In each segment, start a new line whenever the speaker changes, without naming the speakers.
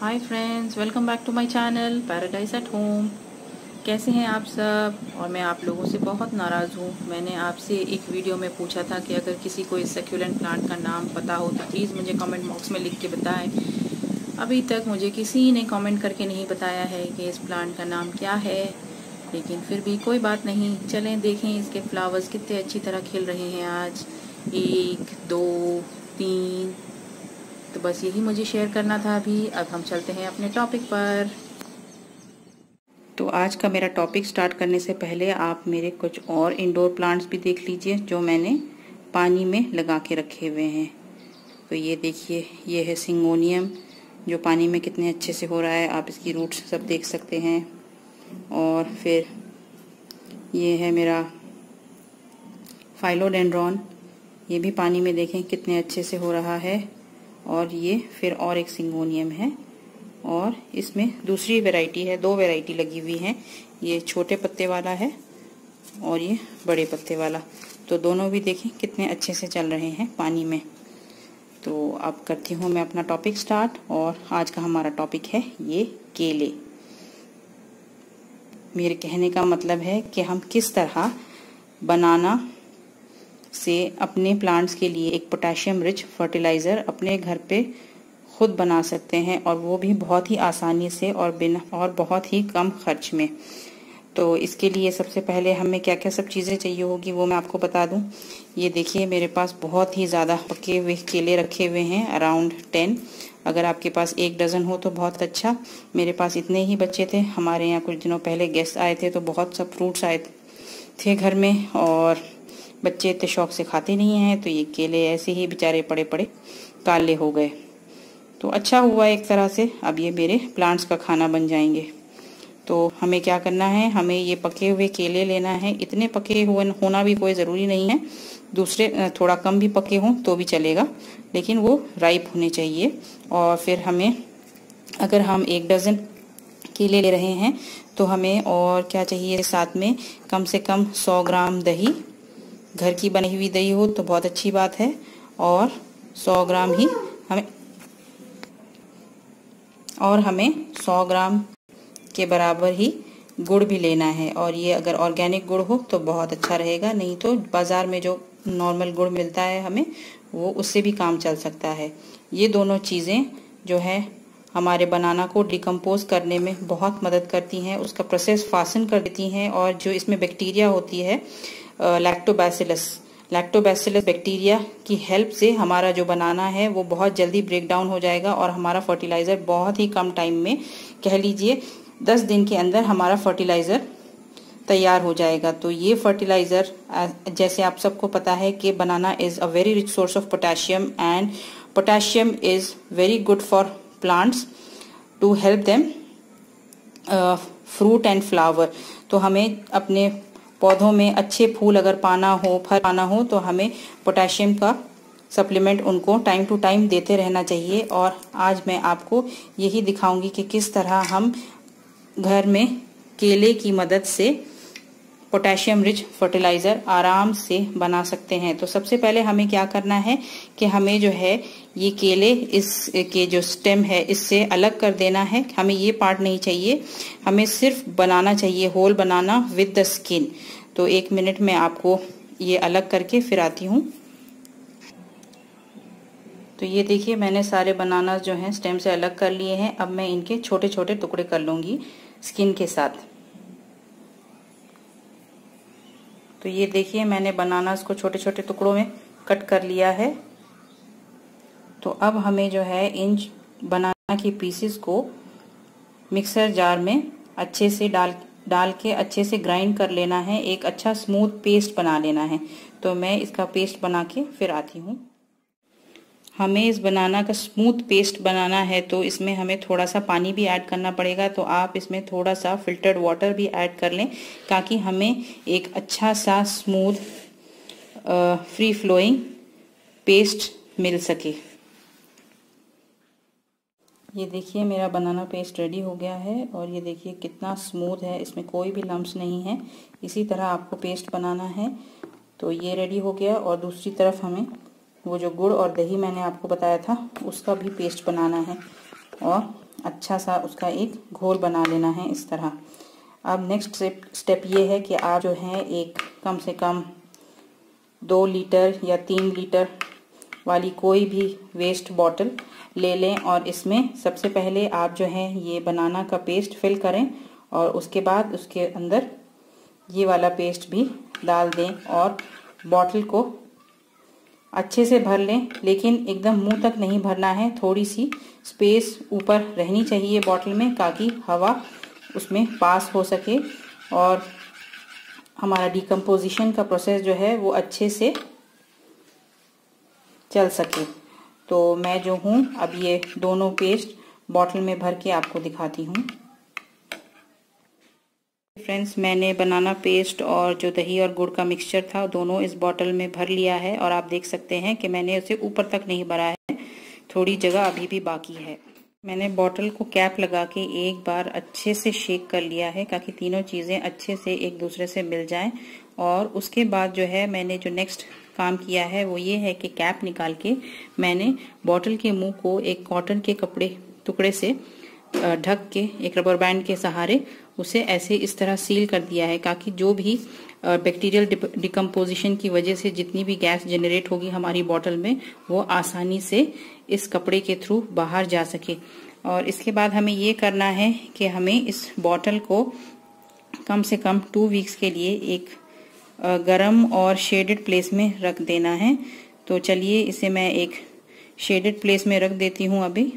Hi friends, welcome back to my channel paradise at home. कैसे हैं आप सब? और मैं आप लोगों से बहुत नाराज़ हूँ। मैंने आपसे एक वीडियो में पूछा था कि अगर किसी को इस सक्यूलेंट प्लांट का नाम पता हो तो प्लीज़ मुझे कमेंट बॉक्स में लिख के बताएं। अभी तक मुझे किसी ने कमेंट करके नहीं बताया है कि इस प्लांट का नाम क्या है, लेकिन फिर भी कोई बात नहीं। चलें देखें इसके फ्लावर्स कितने अच्छी तरह खिल रहे हैं आज। 1 2 3। तो बस यही मुझे शेयर करना था। अभी अब हम चलते हैं अपने टॉपिक पर। तो आज का मेरा टॉपिक स्टार्ट करने से पहले आप मेरे कुछ और इंडोर प्लांट्स भी देख लीजिए जो मैंने पानी में लगा के रखे हुए हैं। तो ये देखिए, ये है सिंगोनियम जो पानी में कितने अच्छे से हो रहा है। आप इसकी रूट्स सब देख सकते हैं। और फिर ये है मेरा फाइलोडेंड्रॉन, ये भी पानी में देखें कितने अच्छे से हो रहा है। और ये फिर और एक सिंगोनियम है, और इसमें दूसरी वैरायटी है, 2 वैरायटी लगी हुई हैं। ये छोटे पत्ते वाला है और ये बड़े पत्ते वाला। तो दोनों भी देखें कितने अच्छे से चल रहे हैं पानी में। तो अब करती हूँ मैं अपना टॉपिक स्टार्ट। और आज का हमारा टॉपिक है ये केले। मेरे कहने का मतलब है कि हम किस तरह बनाना से अपने प्लांट्स के लिए एक पोटेशियम रिच फर्टिलाइज़र अपने घर पे खुद बना सकते हैं, और वो भी बहुत ही आसानी से और बहुत ही कम खर्च में। तो इसके लिए सबसे पहले हमें क्या क्या सब चीज़ें चाहिए होगी वो मैं आपको बता दूं। ये देखिए, मेरे पास बहुत ही ज़्यादा पके हुए केले रखे हुए हैं, अराउंड 10। अगर आपके पास 1 डज़न हो तो बहुत अच्छा। मेरे पास इतने ही बच्चे थे। हमारे यहाँ कुछ दिनों पहले गेस्ट आए थे तो बहुत सब फ्रूट्स आए थे घर में, और बच्चे इतने शौक से खाते नहीं हैं, तो ये केले ऐसे ही बेचारे पड़े पड़े काले हो गए। तो अच्छा हुआ एक तरह से, अब ये मेरे प्लांट्स का खाना बन जाएंगे। तो हमें क्या करना है, हमें ये पके हुए केले लेना है। इतने पके हुए होना भी कोई ज़रूरी नहीं है, दूसरे थोड़ा कम भी पके हों तो भी चलेगा, लेकिन वो राइप होने चाहिए। और फिर हमें, अगर हम 1 डज़न केले ले रहे हैं तो हमें और क्या चाहिए साथ में, कम से कम 100 ग्राम दही। घर की बनी हुई दही हो तो बहुत अच्छी बात है। और 100 ग्राम ही हमें 100 ग्राम के बराबर ही गुड़ भी लेना है। और ये अगर ऑर्गेनिक गुड़ हो तो बहुत अच्छा रहेगा, नहीं तो बाज़ार में जो नॉर्मल गुड़ मिलता है हमें, वो उससे भी काम चल सकता है। ये दोनों चीज़ें जो है हमारे बनाना को डिकम्पोज करने में बहुत मदद करती हैं, उसका प्रोसेस फास्ट कर देती हैं। और जो इसमें बैक्टीरिया होती है, लैक्टोबैसिलस बैक्टीरिया की हेल्प से हमारा जो बनाना है वो बहुत जल्दी ब्रेक डाउन हो जाएगा, और हमारा फर्टिलाइज़र बहुत ही कम टाइम में, कह लीजिए 10 दिन के अंदर हमारा फर्टिलाइज़र तैयार हो जाएगा। तो ये फर्टिलाइज़र, जैसे आप सबको पता है कि banana is a very rich source of potassium, and potassium is very good for plants to help them fruit and flower. तो हमें अपने पौधों में अच्छे फूल अगर पाना हो, फल पाना हो, तो हमें पोटेशियम का सप्लीमेंट उनको टाइम टू टाइम देते रहना चाहिए। और आज मैं आपको यही दिखाऊंगी कि किस तरह हम घर में केले की मदद से पोटेशियम रिच फर्टिलाइज़र आराम से बना सकते हैं। तो सबसे पहले हमें क्या करना है कि हमें जो है ये केले, इसके जो स्टेम है इससे अलग कर देना है। हमें ये पार्ट नहीं चाहिए, हमें सिर्फ बनाना चाहिए, whole banana with the skin. तो 1 मिनट में आपको ये अलग करके फिर आती हूँ। तो ये देखिए, मैंने सारे बनाना जो हैं स्टेम से अलग कर लिए हैं। अब मैं इनके छोटे छोटे टुकड़े कर लूँगी स्किन के साथ। तो ये देखिए, मैंने बनानास को छोटे छोटे टुकड़ों में कट कर लिया है। तो अब हमें जो है इन बनाना की पीसेस को मिक्सर जार में अच्छे से डाल के अच्छे से ग्राइंड कर लेना है। एक अच्छा स्मूथ पेस्ट बना लेना है। तो मैं इसका पेस्ट बना के फिर आती हूँ। हमें इस बनाना का स्मूथ पेस्ट बनाना है तो इसमें हमें थोड़ा सा पानी भी ऐड करना पड़ेगा। तो आप इसमें थोड़ा सा फिल्टर्ड वाटर भी ऐड कर लें, ताकि हमें एक अच्छा सा स्मूथ फ्री फ्लोइंग पेस्ट मिल सके। ये देखिए, मेरा बनाना पेस्ट रेडी हो गया है, और ये देखिए कितना स्मूथ है, इसमें कोई भी लम्प्स नहीं है। इसी तरह आपको पेस्ट बनाना है। तो ये रेडी हो गया, और दूसरी तरफ हमें वो जो गुड़ और दही मैंने आपको बताया था उसका भी पेस्ट बनाना है। और अच्छा सा उसका एक घोल बना लेना है इस तरह। अब नेक्स्ट स्टेप ये है कि आप जो है एक कम से कम 2 लीटर या 3 लीटर वाली कोई भी वेस्ट बॉटल ले लें और इसमें सबसे पहले आप जो है ये बनाना का पेस्ट फिल करें और उसके बाद उसके अंदर ये वाला पेस्ट भी डाल दें और बॉटल को अच्छे से भर लें, लेकिन एकदम मुंह तक नहीं भरना है। थोड़ी सी स्पेस ऊपर रहनी चाहिए बॉटल में ताकि हवा उसमें पास हो सके और हमारा डिकम्पोजिशन का प्रोसेस जो है वो अच्छे से चल सके। तो मैं जो हूँ अब ये दोनों पेस्ट बॉटल में भर के आपको दिखाती हूँ। फ्रेंड्स, मैंने बनाना पेस्ट और जो दही और गुड़ का मिक्सचर था दोनों इस बॉटल में भर लिया है और आप देख सकते हैं कि मैंने उसे ऊपर तक नहीं भरा है, थोड़ी जगह अभी भी बाकी है। मैंने बॉटल को कैप लगा के एक बार अच्छे से शेक कर लिया है ताकि तीनों चीज़ें अच्छे से एक दूसरे से मिल जाएं। और उसके बाद जो है मैंने जो नेक्स्ट काम किया है वो ये है कि कैप निकाल के मैंने बॉटल के मुंह को एक कॉटन के टुकड़े से ढक के एक रबर बैंड के सहारे उसे ऐसे इस तरह सील कर दिया है ताकि जो भी बैक्टीरियल डिकम्पोजिशन की वजह से जितनी भी गैस जनरेट होगी हमारी बॉटल में वो आसानी से इस कपड़े के थ्रू बाहर जा सके। और इसके बाद हमें ये करना है कि हमें इस बॉटल को कम से कम 2 वीक्स के लिए एक गर्म और शेडेड प्लेस में रख देना है। तो चलिए इसे मैं एक शेडेड प्लेस में रख देती हूँ अभी।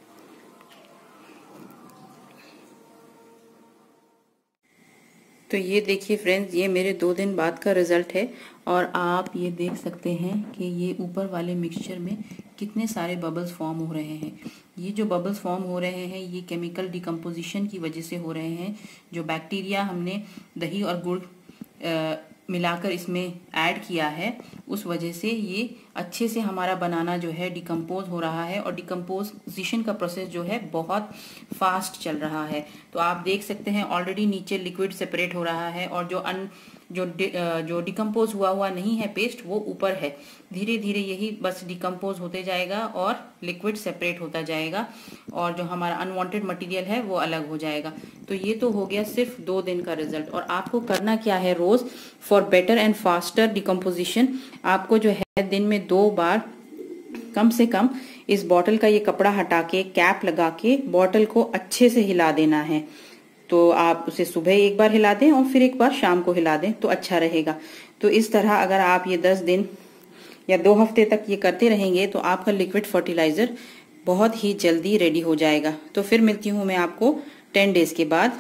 तो ये देखिए फ्रेंड्स, ये मेरे 2 दिन बाद का रिजल्ट है और आप ये देख सकते हैं कि ये ऊपर वाले मिक्सचर में कितने सारे बबल्स फॉर्म हो रहे हैं। ये जो बबल्स फॉर्म हो रहे हैं ये केमिकल डिकम्पोजिशन की वजह से हो रहे हैं। जो बैक्टीरिया हमने दही और गुड़ मिलाकर इसमें ऐड किया है उस वजह से ये अच्छे से हमारा बनाना जो है डिकम्पोज हो रहा है और डिकम्पोजिशन का प्रोसेस जो है बहुत फास्ट चल रहा है। तो आप देख सकते हैं ऑलरेडी नीचे लिक्विड सेपरेट हो रहा है और जो डिकम्पोज हुआ नहीं है पेस्ट वो ऊपर है। धीरे धीरे यही बस डिकम्पोज होते जाएगा और लिक्विड सेपरेट होता जाएगा और जो हमारा अनवांटेड मटेरियल है वो अलग हो जाएगा। तो ये तो हो गया सिर्फ 2 दिन का रिजल्ट। और आपको करना क्या है, रोज for better and faster decomposition आपको जो है दिन में 2 बार कम से कम इस बॉटल का ये कपड़ा हटा के कैप लगा के बॉटल को अच्छे से हिला देना है। तो आप उसे सुबह एक बार हिला दें और फिर एक बार शाम को हिला दें तो अच्छा रहेगा। तो इस तरह अगर आप ये 10 दिन या 2 हफ्ते तक ये करते रहेंगे तो आपका लिक्विड फर्टिलाइजर बहुत ही जल्दी रेडी हो जाएगा। तो फिर मिलती हूँ मैं आपको 10 डेज के बाद।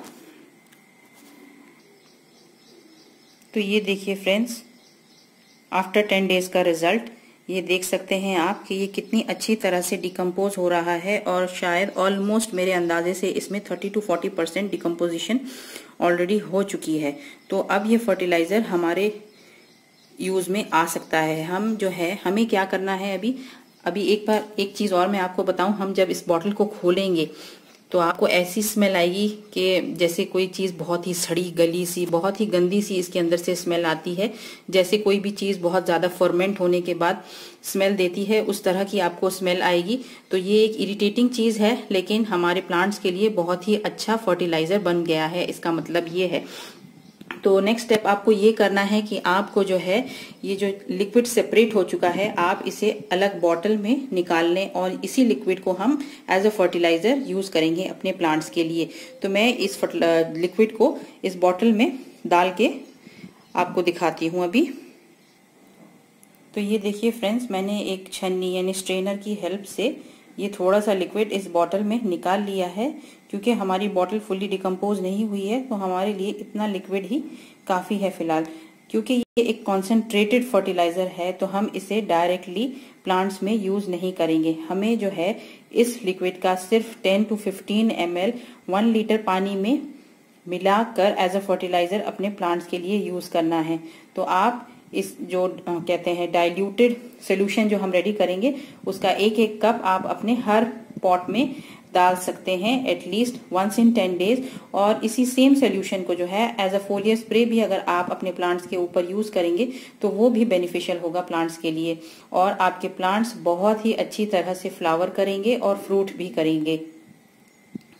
तो ये देखिए फ्रेंड्स, आफ्टर 10 डेज का रिजल्ट ये देख सकते हैं आप कि ये कितनी अच्छी तरह से डिकम्पोज हो रहा है और शायद ऑलमोस्ट मेरे अंदाजे से इसमें 30 to 40% डिकम्पोजिशन ऑलरेडी हो चुकी है। तो अब ये फर्टिलाइजर हमारे यूज में आ सकता है। हम जो है हमें क्या करना है अभी एक चीज और मैं आपको बताऊं, हम जब इस बॉटल को खोलेंगे तो आपको ऐसी स्मेल आएगी कि जैसे कोई चीज़ बहुत ही सड़ी गली सी, बहुत ही गंदी सी इसके अंदर से स्मेल आती है। जैसे कोई भी चीज़ बहुत ज़्यादा फर्मेंट होने के बाद स्मेल देती है उस तरह की आपको स्मेल आएगी। तो ये एक इरिटेटिंग चीज़ है लेकिन हमारे प्लांट्स के लिए बहुत ही अच्छा फर्टिलाइजर बन गया है, इसका मतलब ये है। तो नेक्स्ट स्टेप आपको ये करना है कि आपको जो है ये जो लिक्विड सेपरेट हो चुका है आप इसे अलग बॉटल में निकाल लें और इसी लिक्विड को हम एज अ फर्टिलाइजर यूज करेंगे अपने प्लांट्स के लिए। तो मैं इस लिक्विड को इस बॉटल में डाल के आपको दिखाती हूँ अभी। तो ये देखिए फ्रेंड्स, मैंने एक छन्नी यानी स्ट्रेनर की हेल्प से ये थोड़ा सा लिक्विड इस बॉटल में निकाल लिया है। क्योंकि हमारी बॉटल फुली डिकम्पोज नहीं हुई है तो हमारे लिए इतना लिक्विड ही काफ़ी है फिलहाल। क्योंकि ये एक कॉन्सेंट्रेटेड फर्टिलाइज़र है तो हम इसे डायरेक्टली प्लांट्स में यूज़ नहीं करेंगे। हमें जो है इस लिक्विड का सिर्फ 10 to 15 ml 1 लीटर पानी में मिलाकर एज अ फर्टिलाइज़र अपने प्लांट्स के लिए यूज़ करना है। तो आप इस जो कहते हैं डाइल्यूटेड सोल्यूशन जो हम रेडी करेंगे उसका एक कप आप अपने हर पॉट में डाल सकते हैं एटलीस्ट वंस इन 10 डेज। और इसी सेम सोल्यूशन को जो है एज अ फोलियर स्प्रे भी अगर आप अपने प्लांट्स के ऊपर यूज करेंगे तो वो भी बेनिफिशियल होगा प्लांट्स के लिए और आपके प्लांट्स बहुत ही अच्छी तरह से फ्लावर करेंगे और फ्रूट भी करेंगे।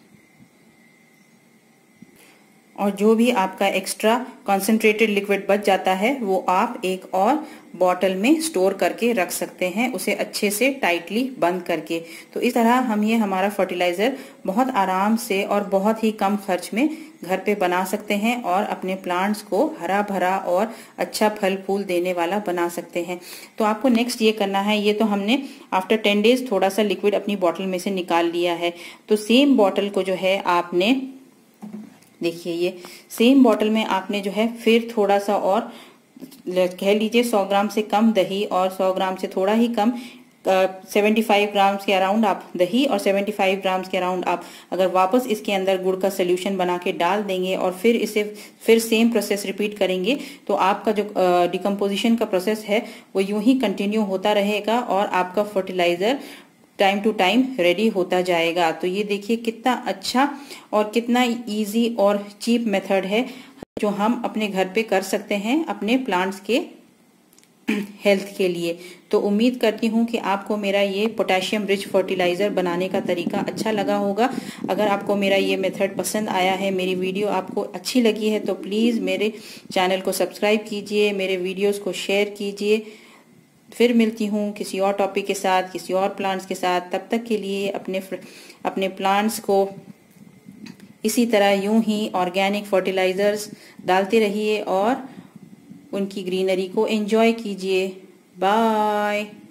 और जो भी आपका एक्स्ट्रा कॉन्सेंट्रेटेड लिक्विड बच जाता है वो आप एक और बॉटल में स्टोर करके रख सकते हैं, उसे अच्छे से टाइटली बंद करके। तो इस तरह हम ये हमारा फर्टिलाइजर बहुत आराम से और बहुत ही कम खर्च में घर पे बना सकते हैं और अपने प्लांट्स को हरा भरा और अच्छा फल फूल देने वाला बना सकते हैं। तो आपको नेक्स्ट ये करना है, ये तो हमने आफ्टर 10 डेज थोड़ा सा लिक्विड अपनी बॉटल में से निकाल लिया है। तो सेम बॉटल को जो है आपने, देखिए ये सेम बॉटल में आपने जो है फिर थोड़ा सा और कह लीजिए 100 ग्राम से कम दही और 100 ग्राम से थोड़ा ही कम 75 ग्राम्स के अराउंड आप दही और 75 ग्राम्स के अराउंड आप अगर वापस इसके अंदर गुड़ का सोल्यूशन बना के डाल देंगे और फिर इसे फिर सेम प्रोसेस रिपीट करेंगे तो आपका जो डिकम्पोजिशन का प्रोसेस है वो यूं ही कंटिन्यू होता रहेगा और आपका fertilizer time to time ready होता जाएगा। तो ये देखिए कितना अच्छा और कितना इजी और चीप मेथड है जो हम अपने घर पे कर सकते हैं अपने प्लांट्स के हेल्थ के लिए। तो उम्मीद करती हूँ कि आपको मेरा ये पोटेशियम रिच फर्टिलाइजर बनाने का तरीका अच्छा लगा होगा। अगर आपको मेरा ये मेथड पसंद आया है, मेरी वीडियो आपको अच्छी लगी है तो प्लीज़ मेरे चैनल को सब्सक्राइब कीजिए, मेरे वीडियोस को शेयर कीजिए। फिर मिलती हूँ किसी और टॉपिक के साथ, किसी और प्लांट्स के साथ। तब तक के लिए अपने प्लांट्स को इसी तरह यूं ही ऑर्गेनिक फर्टिलाइजर्स डालते रहिए और उनकी ग्रीनरी को एंजॉय कीजिए। बाय।